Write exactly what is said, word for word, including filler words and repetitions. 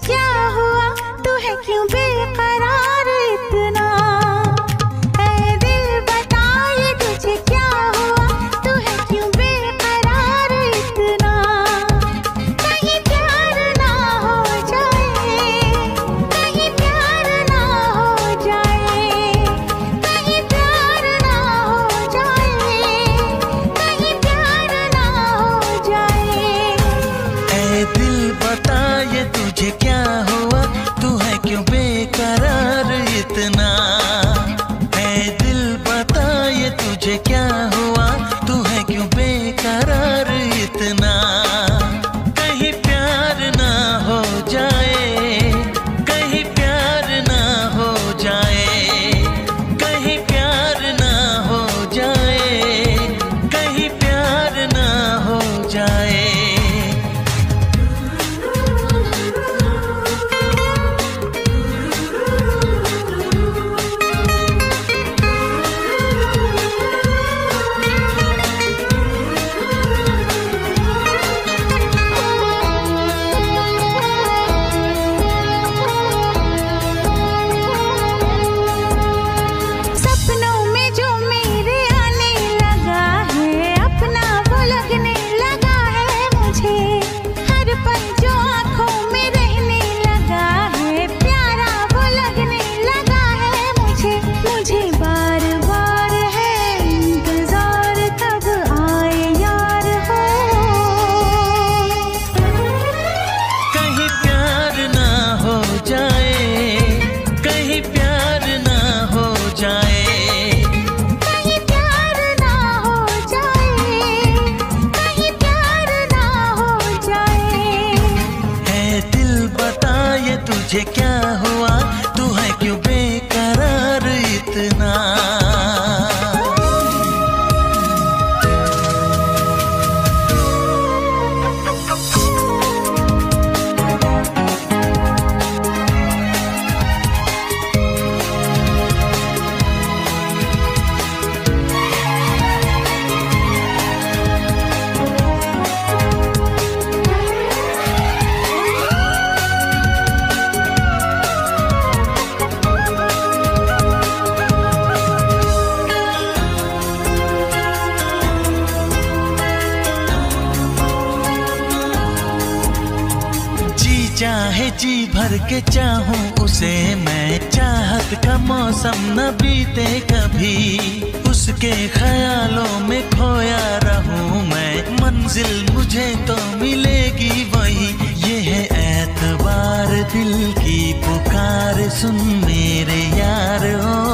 क्या हुआ, तू है क्यों बेकरार इतना? ऐ दिल बता ये तुझे क्या हुआ, तू है क्यों बेकरार इतना? कहीं प्यार ना हो जाए, कहीं प्यार ना हो जाए, कहीं प्यार ना हो जाए, कहीं प्यार ना हो जाए। ऐ दिल बता ये तुझे क्या हुआ, तू है क्यों बेकरार इतना? ऐ दिल बता ये तुझे क्या हुआ, तू है क्यों बेकरार इतना? कहीं प्यार ना हो जाए, कहीं प्यार ना हो जाए, कहीं प्यार ना हो जाए, कहीं प्यार ना हो जाए। सपनों में जो मेरे आने लगा है, अपना वो लगने लगा है मुझे। हर पल जो आँखों में रहने लगा है, प्यारा वो लगने लगा है मुझे। मुझे बार बार है इंतजार, कब आए यार हो। कहीं प्यार ना हो जाए, कहीं प्यार ना हो जाए, कहीं प्यार ना हो जाए, कहीं प्यार ना हो जाए। है दिल बता ये तुझे क्या हुआ, तू है क्यों बेकरार इतना? जी चाहे जी भर के चाहूं उसे मैं, चाहत का मौसम न बीते कभी, उसके ख्यालों में खोया रहूं मैं। मंजिल मुझे तो मिलेगी वही, ये है एतबार दिल की पुकार, सुन मेरे यार ओ।